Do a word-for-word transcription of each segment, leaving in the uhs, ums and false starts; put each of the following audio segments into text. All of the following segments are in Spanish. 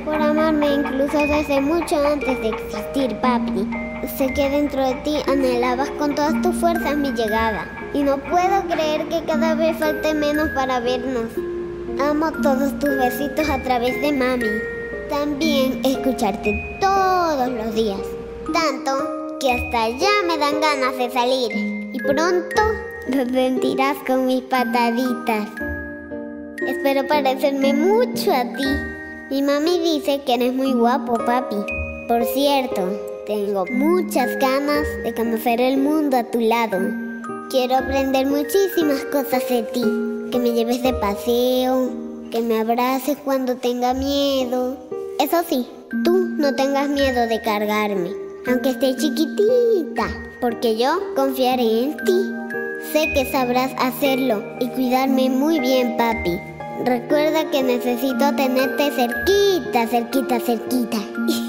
por amarme incluso desde mucho antes de existir, papi. Sé que dentro de ti anhelabas con todas tus fuerzas mi llegada. Y no puedo creer que cada vez falte menos para vernos. Amo todos tus besitos a través de mami. También escucharte todos los días. Tanto que hasta ya me dan ganas de salir. Y pronto lo sentirás con mis pataditas. Espero parecerme mucho a ti. Mi mami dice que eres muy guapo, papi. Por cierto, tengo muchas ganas de conocer el mundo a tu lado. Quiero aprender muchísimas cosas de ti. Que me lleves de paseo, que me abraces cuando tenga miedo. Eso sí, tú no tengas miedo de cargarme, aunque esté chiquitita, porque yo confiaré en ti. Sé que sabrás hacerlo y cuidarme muy bien, papi. Recuerda que necesito tenerte cerquita, cerquita, cerquita.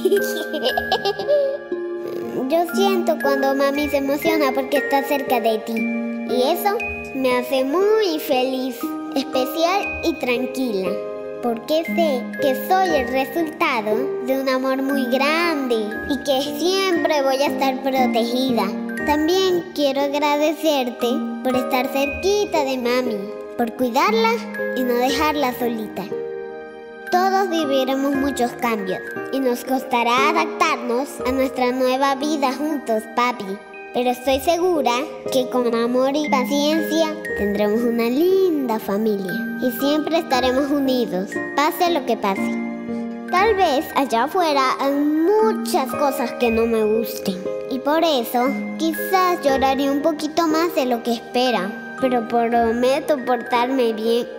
Yo siento cuando mami se emociona porque está cerca de ti. Y eso me hace muy feliz, especial y tranquila. Porque sé que soy el resultado de un amor muy grande y que siempre voy a estar protegida. También quiero agradecerte por estar cerquita de mami, por cuidarla y no dejarla solita. Todos viviremos muchos cambios y nos costará adaptarnos a nuestra nueva vida juntos, papi. Pero estoy segura que con amor y paciencia tendremos una linda familia y siempre estaremos unidos, pase lo que pase. Tal vez allá afuera hay muchas cosas que no me gusten y por eso quizás lloraré un poquito más de lo que espera, pero prometo portarme bien.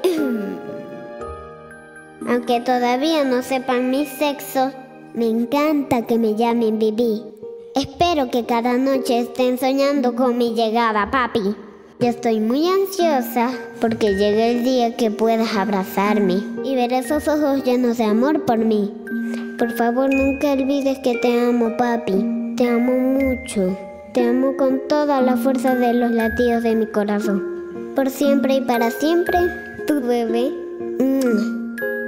Aunque todavía no sepan mi sexo, me encanta que me llamen Bibi. Espero que cada noche estén soñando con mi llegada, papi. Yo estoy muy ansiosa porque llegue el día que puedas abrazarme y ver esos ojos llenos de amor por mí. Por favor, nunca olvides que te amo, papi. Te amo mucho. Te amo con toda la fuerza de los latidos de mi corazón. Por siempre y para siempre, tu bebé. Mm.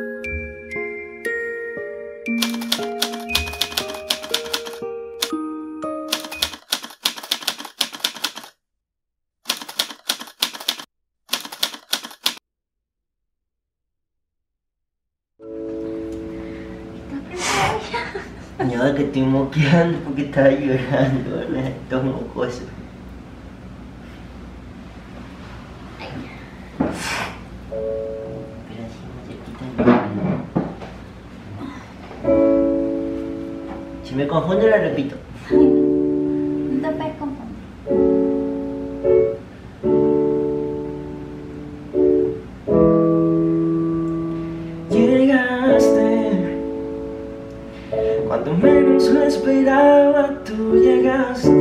Y ahora que estoy moqueando porque estaba llorando, ¿no? Estos mocosos. Pero así más cerquita no. Si me confundo lo repito. No te puedes confundir. Cuando menos lo esperaba, tú llegaste.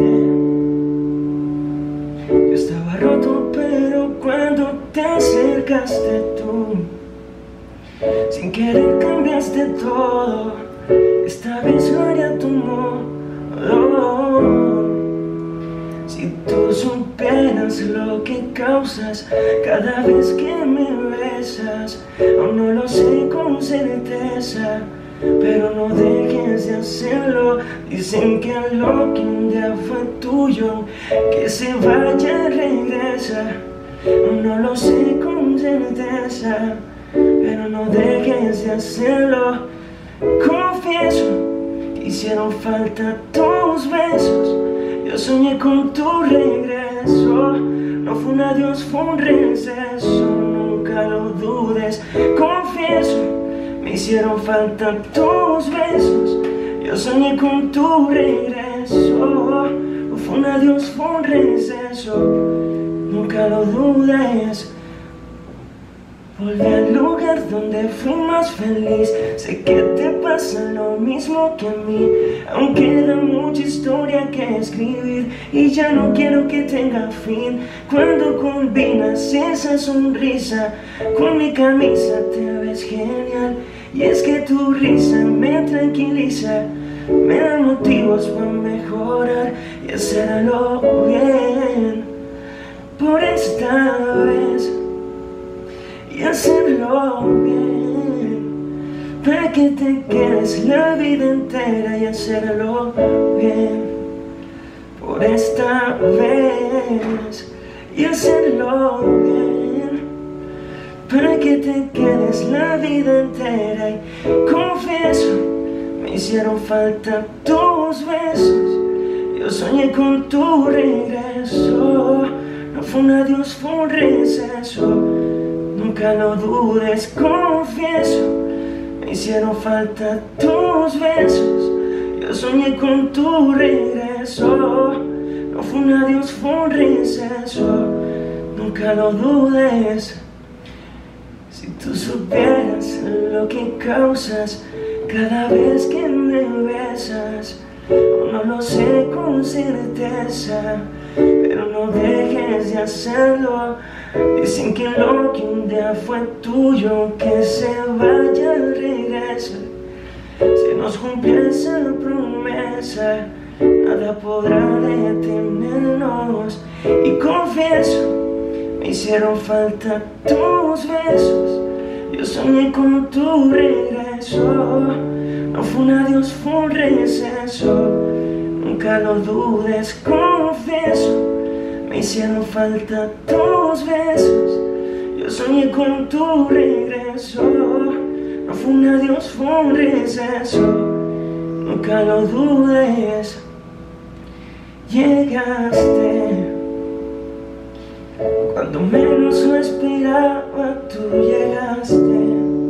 Yo estaba roto, pero cuando te acercaste tú, sin querer cambiaste todo. Esta vez lo haría tu modo. Si tú supieras lo que causas cada vez que me besas, aún no lo sé con certeza, pero no dejes de hacerlo. Dicen que lo que un día fue tuyo, que se vaya regresa. No lo sé con certeza, pero no dejes de hacerlo. Confieso que hicieron falta tus besos. Yo soñé con tu regreso. No fue un adiós, fue un receso. Nunca lo dudes. Confieso, me hicieron falta tus besos. Yo soñé con tu regreso. No fue un adiós, fue un receso. Nunca lo dudes. Volví al lugar donde fui más feliz. Sé que te pasa lo mismo que a mí. Aún queda mucha historia que escribir y ya no quiero que tenga fin. Cuando combinas esa sonrisa con mi camisa te ves genial. Y es que tu risa me tranquiliza, me da motivos para mejorar y hacerlo bien por esta vez. Y hacerlo bien, para que te quedes la vida entera y hacerlo bien por esta vez, y hacerlo bien para que te quedes la vida entera. Y confieso, me hicieron falta tus besos, yo soñé con tu regreso. No fue un adiós, fue un receso, nunca lo dudes, confieso. Me hicieron falta tus besos, yo soñé con tu regreso. No fue un adiós, fue un receso, nunca lo dudes. Si tú supieras lo que causas cada vez que me besas, no lo sé con certeza, pero no dejes de hacerlo. Dicen que lo que un día fue tuyo, que se vaya al regreso. Si nos cumple esa promesa, nada podrá detenernos. Y confieso, me hicieron falta tus besos, yo soñé con tu regreso. No fue un adiós, fue un receso, nunca lo dudes, confieso. Me hicieron falta tus besos, yo soñé con tu regreso. No fue un adiós, fue un receso, nunca lo dudes. Llegaste cuando menos lo esperaba, tú llegaste.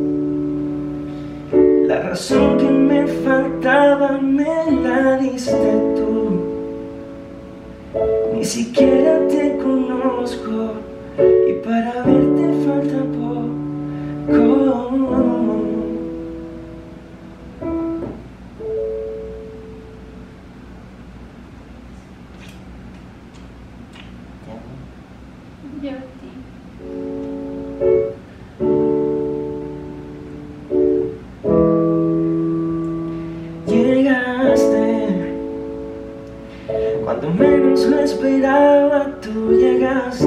La razón que me faltaba me la diste tú. Ni siquiera te conozco y para verte falta poco. Yo a ti. Llegaste cuando menos lo esperaba, tú llegaste.